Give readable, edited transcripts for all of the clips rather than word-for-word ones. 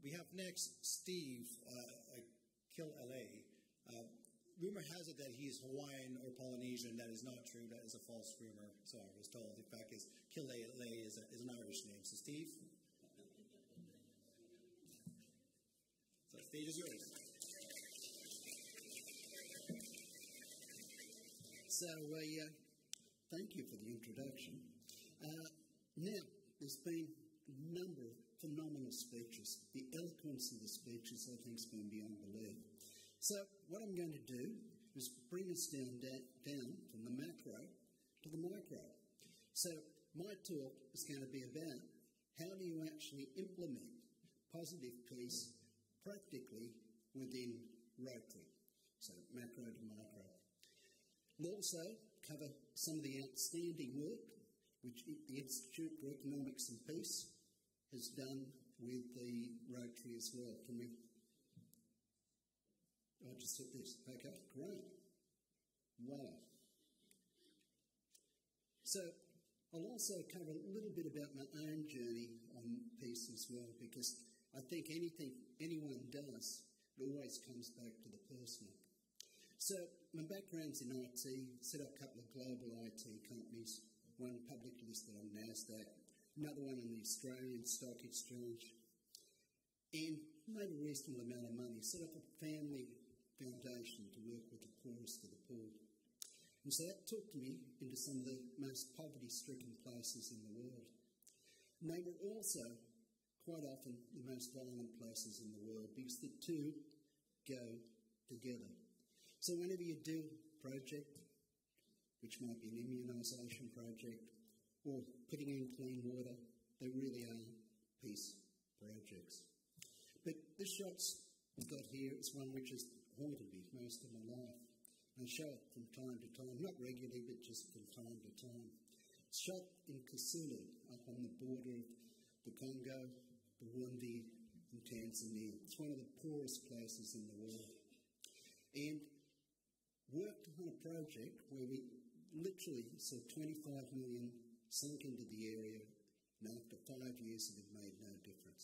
We have next Steve, Kill LA. Rumor has it that he's Hawaiian or Polynesian. That is not true. That is a false rumor, so I was told. In fact, Kill LA is an Irish name. So, Steve? So, the stage is yours. So, thank you for the introduction. Now, there's been a number of phenomenal speeches. The eloquence of the speeches, I think, has been beyond belief. So, what I'm going to do is bring us down from the macro to the micro. So, my talk is going to be about how do you actually implement positive peace practically within Rotary. So, macro to micro. We'll also cover some of the outstanding work which the Institute for Economics and Peace has done with the Rotary as well. Can we? I'll just hit this. Okay, great. Wow. So I'll also cover a little bit about my own journey on peace as well, because I think anything anyone does, it always comes back to the personal. So my background's in IT, set up a couple of global IT companies, one publicly listed on NASDAQ, another one on the Australian Stock Exchange, and made a reasonable amount of money, set up a family foundation to work with the poorest of the poor. And so that took me into some of the most poverty-stricken places in the world. And they were also, quite often, the most violent places in the world, because the two go together. So whenever you do a project, which might be an immunisation project, or putting in clean water, they really are peace projects. But this shot's I've got here is one which has haunted me most of my life. I show it from time to time, not regularly, but just from time to time. It's shot in Kisumu, up on the border of the Congo, Burundi, and Tanzania. It's one of the poorest places in the world. And worked on a project where we literally saw 25 million sunk into the area, and after 5 years it had made no difference.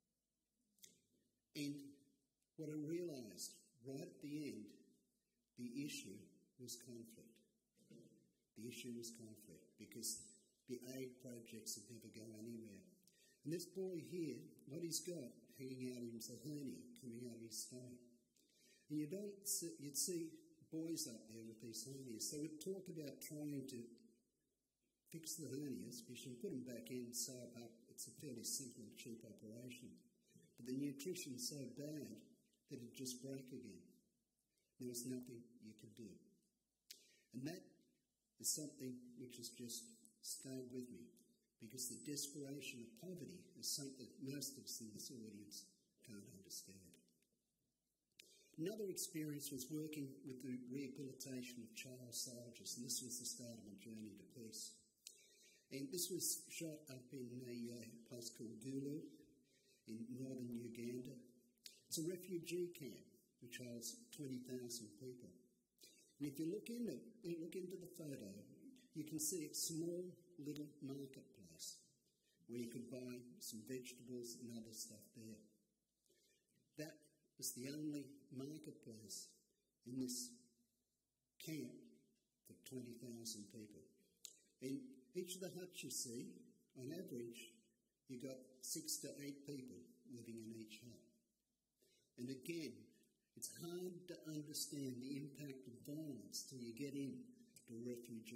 And what I realised right at the end, the issue was conflict. The issue was conflict because the aid projects would never go anywhere. And this boy here, what he's got hanging out of him is a hernia coming out of his stomach. And you'd see boys up there with these hernias. So we'd talk about trying to fix the hernias, because you put them back in, sew it up. It's a fairly simple and cheap operation. But the nutrition's so bad that it'd just break again. There was nothing you could do. And that is something which has just stayed with me, because the desperation of poverty is something most of us in this audience can't understand. Another experience was working with the rehabilitation of child soldiers, and this was the start of my journey to peace. And this was shot up in a place called Gulu in northern Uganda. It's a refugee camp which holds 20,000 people. And if you look into the photo, you can see a small little marketplace where you could buy some vegetables and other stuff there. That was the only marketplace in this camp for 20,000 people. In each of the huts you see, on average, you got 6 to 8 people living in each hut. And again, it's hard to understand the impact of violence till you get to a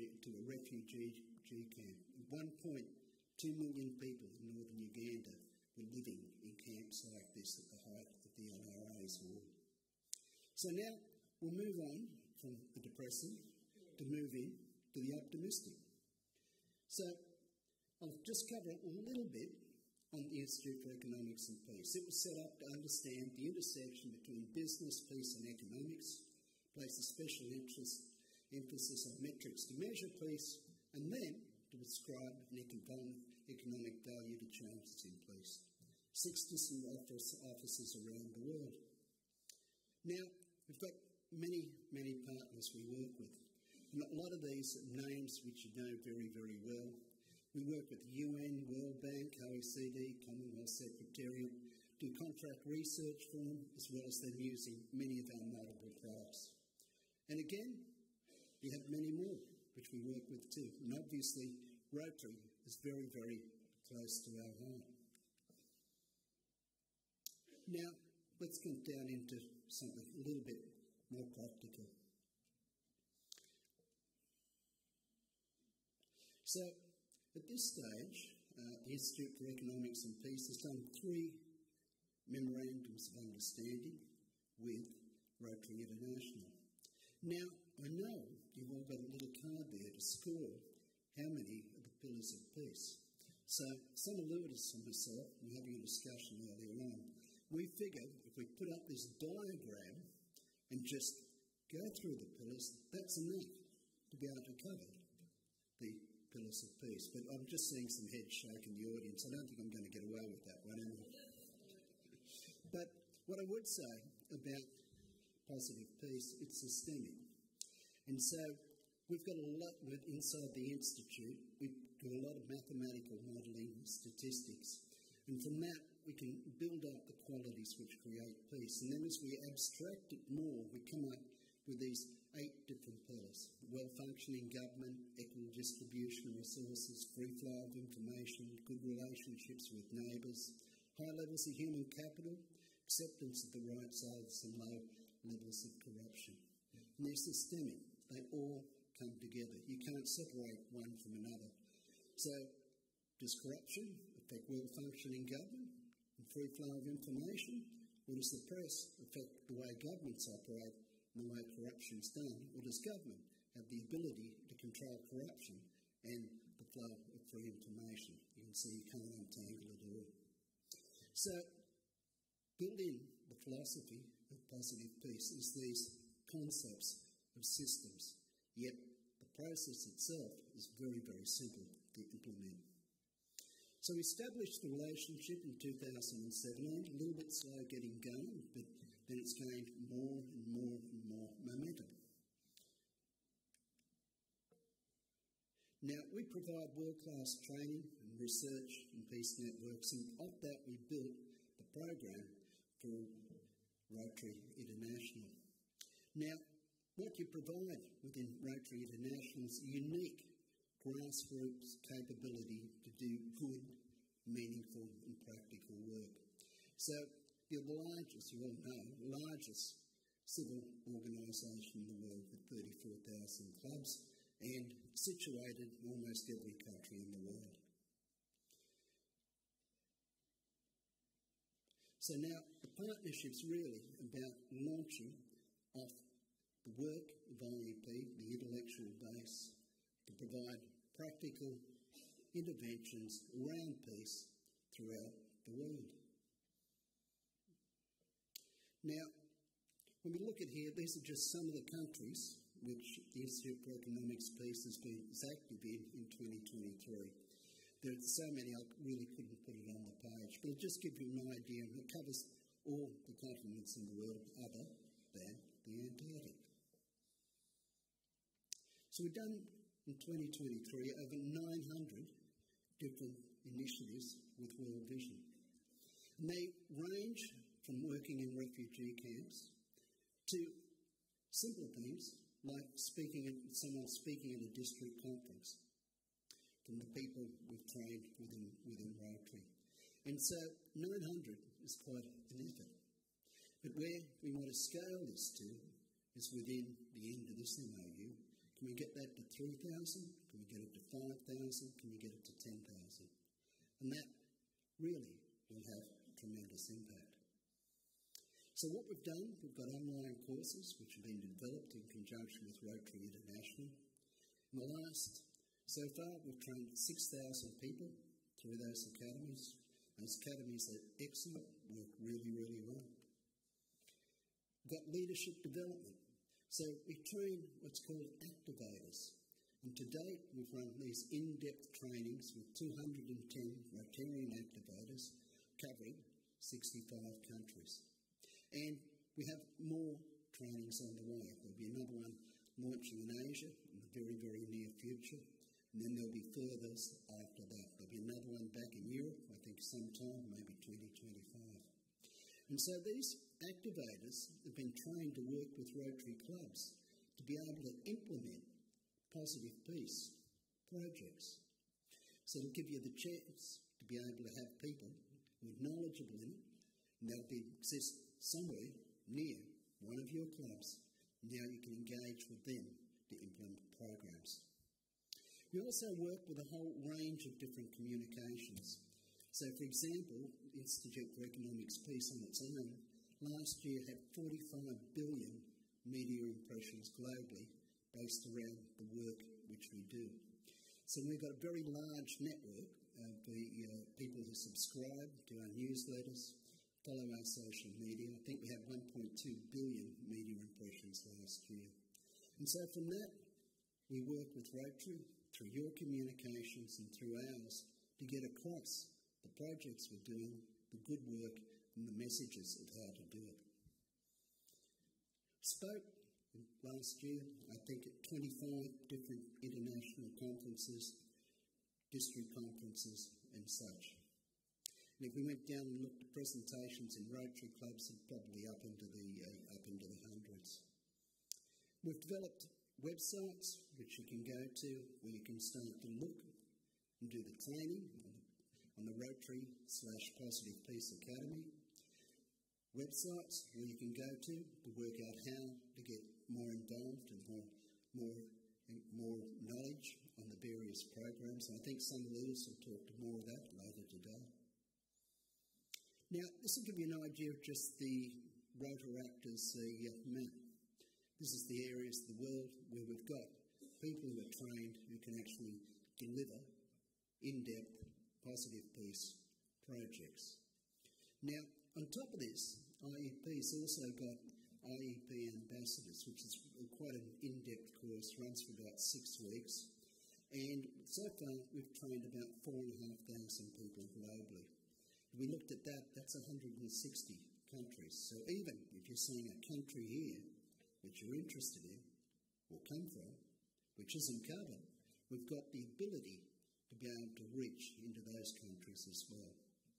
refugee camp. At one point, 2 million people in northern Uganda were living in camps like this at the height of the NRA's war. So now we'll move on from the depressing to move in to the optimistic. So I'll just cover a little bit on the Institute for Economics and Peace. It was set up to understand the intersection between business, peace and economics, place a special emphasis on metrics to measure peace, and then to describe an economic value to change that's in place. 6 distant offices around the world. Now, we've got many partners we work with. And a lot of these are names which you know very, very well. We work with the UN, World Bank, OECD, Commonwealth Secretariat, do contract research for them, as well as them using many of our multiple products. And again, we have many more which we work with too. And obviously, Rotary is very, very close to our heart. Now, let's get down into something a little bit more practical. So, at this stage, the Institute for Economics and Peace has done 3 memorandums of understanding with Rotary International. Now, I know you've all got a little card there to score how many of the pillars of peace. So, some Lourdes and myself, we were having a discussion earlier on, we figured if we put up this diagram and just go through the pillars, that's enough to be able to cover the pillars of peace. But I'm just seeing some heads shake in the audience. I don't think I'm going to get away with that one, am I? But what I would say about positive peace, it's systemic. And so we've got a lot inside the Institute. We do a lot of mathematical modelling, statistics. And from that, we can build up the qualities which create peace. And then as we abstract it more, we come up with these 8 different pillars: well-functioning government, equal distribution of resources, free flow of information, good relationships with neighbours, high levels of human capital, acceptance of the rights of and low levels of corruption. And they're systemic. They all come together. You can't separate one from another. So, does corruption affect well-functioning government and free flow of information? Or does the press affect the way governments operate and the way corruption's done? Or does government have the ability to control corruption and the flow of free information? You can see you can't untangle it all. So, built in the philosophy of positive peace is these concepts of systems, yet the process itself is very, very simple to implement. So we established the relationship in 2017, a little bit slow getting going, but then it's gained more and more and more momentum. Now, we provide world-class training and research in peace networks, and of that we built the program for Rotary International. Now, what you provide within Rotary International is a unique grassroots capability to do good, meaningful and practical work. So, you're the largest, you all know, largest civil organisation in the world with 34,000 clubs and situated in almost every country in the world. So now, the partnership's really about launching off the work of IEP, the intellectual base, to provide practical interventions around peace throughout the world. Now, when we look at here, these are just some of the countries which the Institute for Economics Peace is active in 2023. There are so many I really couldn't put it on the page, but it'll just give you an idea. It covers all the continents in the world other than the Antarctic. So we've done in 2023 over 900 different initiatives with World Vision. And they range from working in refugee camps to simple things like someone speaking at a district conference, from the people we've trained within Rotary. And so 900 is quite an effort. But where we want to scale this to is within the end of this MOU. Can we get that to 3,000? Can we get it to 5,000? Can we get it to 10,000? And that really will have tremendous impact. So what we've done, we've got online courses which have been developed in conjunction with Rotary International. So far we've trained 6,000 people through those academies. Those academies are excellent, work really, really well. We've got leadership development. So we train what's called activators. And to date, we've run these in-depth trainings with 210 Rotarian activators covering 65 countries. And we have more trainings on the way. There'll be another one launching in Asia in the very, very near future. And then there'll be furthers after that. There'll be another one back in Europe, I think sometime, maybe 2025. And so these activators have been trained to work with Rotary clubs to be able to implement positive peace projects. So it'll give you the chance to be able to have people who are knowledgeable in it, and they'll exist somewhere near one of your clubs. Now you can engage with them to implement programs. We also work with a whole range of different communications. So, for example, the Institute for Economics Peace on its own last year had 45 billion media impressions globally based around the work which we do. So we've got a very large network of people who subscribe to our newsletters, follow our social media. I think we had 1.2 billion media impressions last year. And so from that, we work with Rotary through your communications and through ours to get across the projects we're doing, the good work, and the messages of how to do it. Spoke last year, I think, at 25 different international conferences, district conferences, and such. And if we went down and looked at presentations in Rotary clubs, it's probably up into the hundreds. We've developed websites which you can go to where you can start to look and do the training on the Rotary/Positive Peace Academy. Websites where you can go to work out how to get more involved and more knowledge on the various programs. And I think some of these will talk to more of that later today. Now, this will give you an idea of just the Rotaractors map. This is the areas of the world where we've got people who are trained who can actually deliver in-depth positive peace projects. Now, on top of this, IEP's also got IEP Ambassadors, which is quite an in-depth course, runs for about 6 weeks. And so far, we've trained about 4,500 people globally. If we looked at that, that's 160 countries. So even if you're seeing a country here, which you're interested in, or come from, which isn't covered, we've got the ability to be able to reach into those countries as well.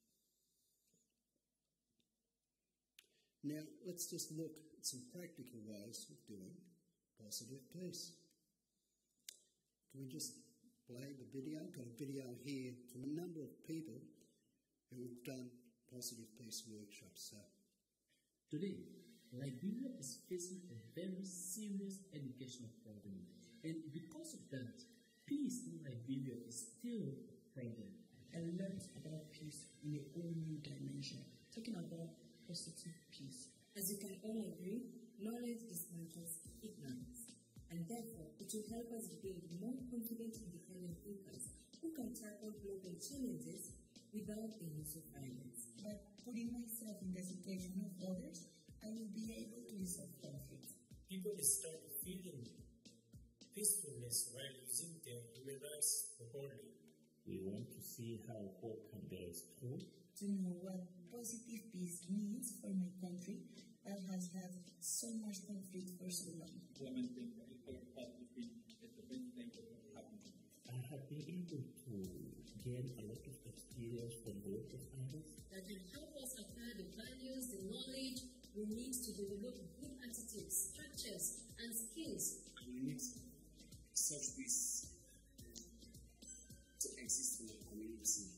Now, let's just look at some practical ways of doing positive peace. Can we just play the video? I've got a video here from a number of people who have done positive peace workshops. So, today, Liberia is facing a very serious educational problem, and because of that, peace in Liberia is still a problem. I learned about peace in a whole new dimension, talking about positive peace. As you can all agree, knowledge dismantles ignorance, and therefore it will help us build more confident, independent thinkers who can tackle global challenges without the use of violence. By putting myself in the situation of others, I will be able to resolve conflict. People start feeling peacefulness while using their human rights properly. We want to see how hope can be restored. To know what positive peace means for my country that has had so much conflict for so long. I have been able to gain a lot of experience from the work of others. That can help us apply the values, the knowledge we need to develop good attitudes, structures, and skills. And we need such peace to exist in our community.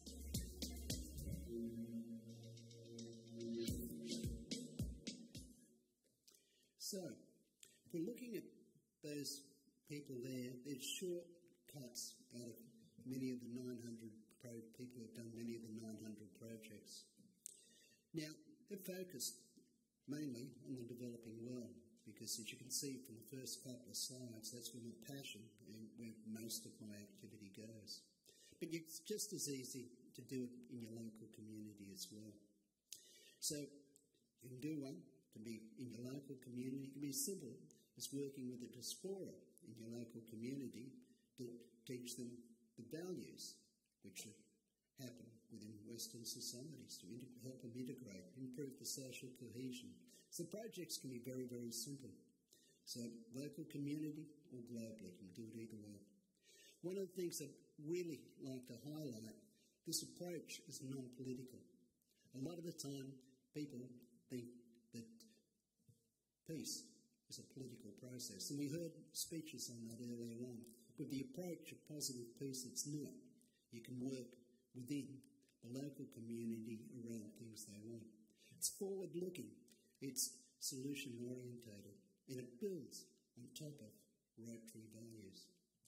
So, if we're looking at those people there, there's short cuts out of many of the 900 people who have done many of the 900 projects. Now, they're focused mainly on the developing world, because as you can see from the first couple of slides, that's where my passion and where most of my activity goes. But it's just as easy to do it in your local community as well. So you can do one, can be in your local community. It can be as simple as working with a diaspora in your local community to teach them the values which happen within Western societies, to help them integrate, improve the social cohesion. So projects can be very, very simple. So local community or globally, you can do it either way. One of the things I'd really like to highlight, this approach is non-political. A lot of the time, people think that peace is a political process. And we heard speeches on that earlier on. With the approach of positive peace, it's not. You can work within the local community around things they want. It's forward-looking. It's solution-orientated. And it builds on top of Rotary values.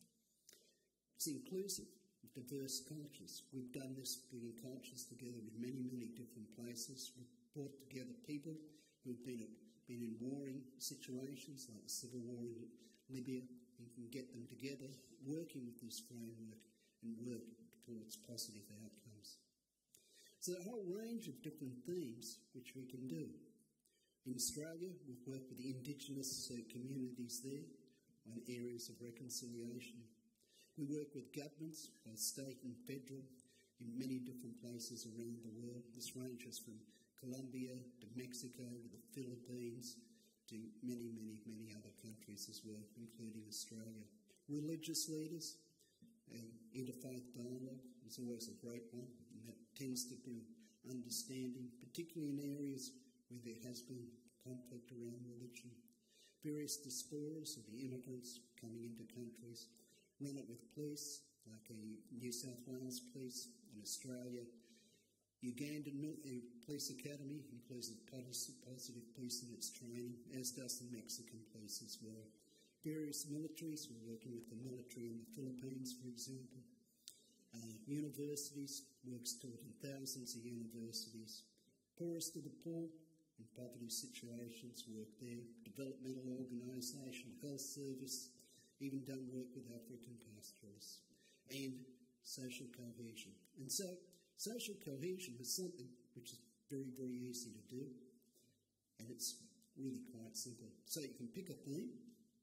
It's inclusive of diverse cultures. We've done this, bringing cultures together in many, many different places. We've brought together people who've been in warring situations like the civil war in Libya, and can get them together, working with this framework and work towards positive outcomes. So a whole range of different themes which we can do. In Australia, we've worked with the Indigenous communities there on areas of reconciliation. We work with governments, both state and federal, in many different places around the world. This ranges from Colombia to Mexico to the Philippines to many, many, many other countries as well, including Australia. Religious leaders, interfaith dialogue is always a great one, and that tends to bring understanding, particularly in areas where there has been conflict around religion. Various diasporas of the immigrants coming into countries, run it with police, like New South Wales Police in Australia. Ugandan Police Academy includes a positive peace in its training, as does the Mexican police as well. Various militaries, we're working with the military in the Philippines, for example. Universities, works taught in thousands of universities. Poorest of the poor, in poverty situations, work there. Developmental organisation, health service, even done work with African pastoralists. And social cohesion. And so, social cohesion is something which is very, very easy to do, and it's really quite simple. So you can pick a theme,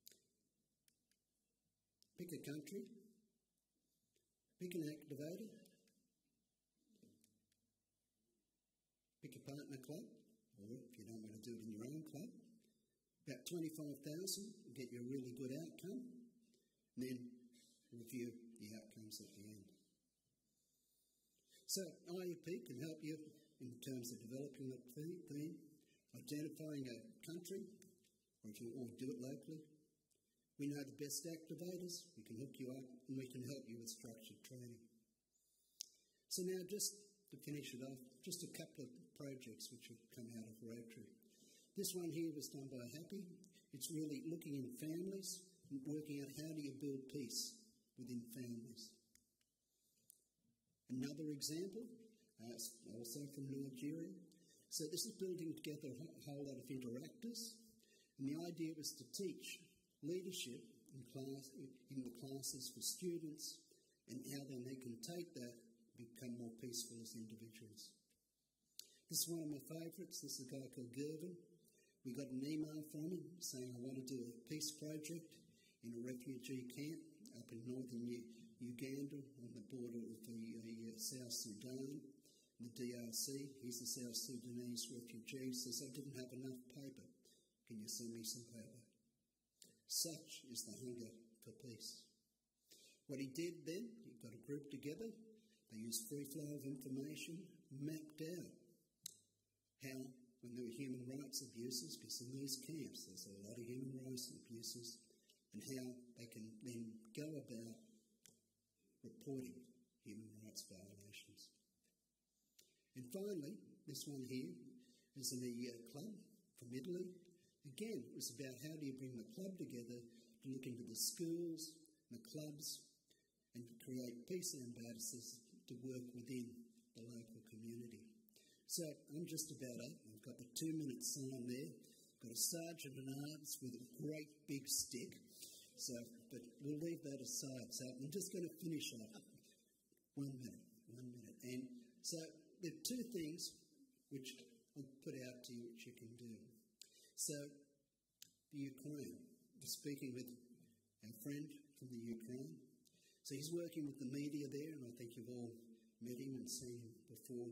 pick a country, pick an activator, pick a partner club, or if you don't want to do it in your own club, about 25,000 will get you a really good outcome, and then review the outcomes at the end. So IEP can help you in terms of developing a theme, identifying a country, or do it locally. We know the best activators, we can hook you up, and we can help you with structured training. So now just to finish it off, just a couple of projects which have come out of Rotary. This one here was done by Happy. It's really looking in families and working out how do you build peace within families. Another example, also from Nigeria. So this is building together a whole lot of interactors, and the idea was to teach leadership in the classes for students and how then they can take that and become more peaceful as individuals. This is one of my favourites. This is a guy called Gervin. We got an email from him saying, I want to do a peace project in a refugee camp up in northern Uganda on the border of the South Sudan, the DRC. He's a South Sudanese refugee. He says, I didn't have enough paper. Can you send me some paper? Such is the hunger for peace. What he did then, he got a group together. They used free flow of information, mapped out how, when there were human rights abuses, because in these camps there's a lot of human rights abuses, and how they can then go about reporting human rights violations. And finally, this one here is in a club from Italy. Again, it was about how do you bring the club together to look into the schools, the clubs, and to create peace ambassadors to work within the local community. So I'm just about up. I've got the 2-minute sign there. Got a sergeant in arms with a great big stick. So, but we'll leave that aside. So I'm just going to finish up. 1 minute. And so there are two things which I'll put out to you which you can do. So the Ukraine. We're speaking with our friend from the Ukraine. So he's working with the media there, and I think you've all met him and seen him before.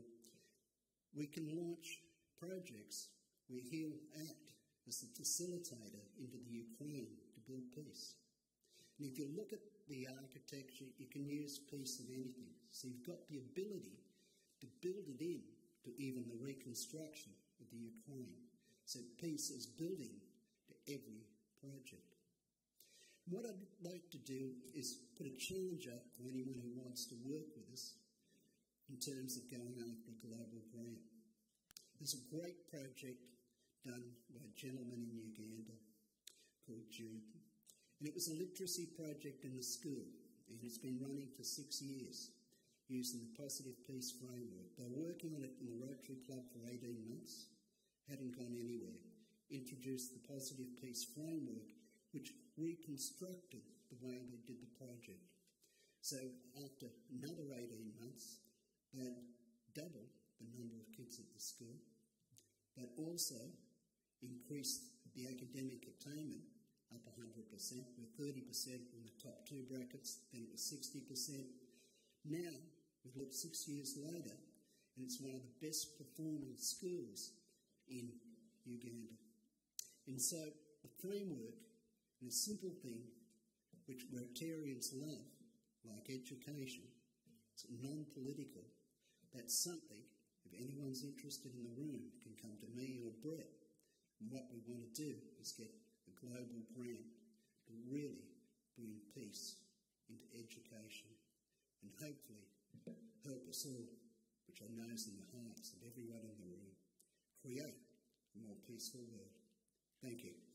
We can launch projects where he'll act as the facilitator into the Ukraine to build peace. And if you look at the architecture, you can use peace in anything. So you've got the ability to build it in to even the reconstruction of the Ukraine. So peace is building to every project. What I'd like to do is put a challenge up to anyone who wants to work with us in terms of going after a global grant. There's a great project done by a gentleman in Uganda called Jude, and it was a literacy project in the school, and it's been running for 6 years using the Positive Peace Framework. They were working on it in the Rotary Club for 18 months, hadn't gone anywhere. Introduced the Positive Peace Framework, which reconstructed the way they did the project. So after another 18 months, they doubled the number of kids at the school, but also increased the academic attainment up 100%, with 30% in the top 2 brackets, then it was 60%. Now, we've looked 6 years later, and it's one of the best performing schools in Uganda. And so the framework, and a simple thing which Rotarians love, like education, it's non-political. That's something, if anyone's interested in the room, can come to me or Brett. And what we want to do is get a global grant to really bring peace into education and hopefully help us all, which I know is in the hearts of everyone in the room, create a more peaceful world. Thank you.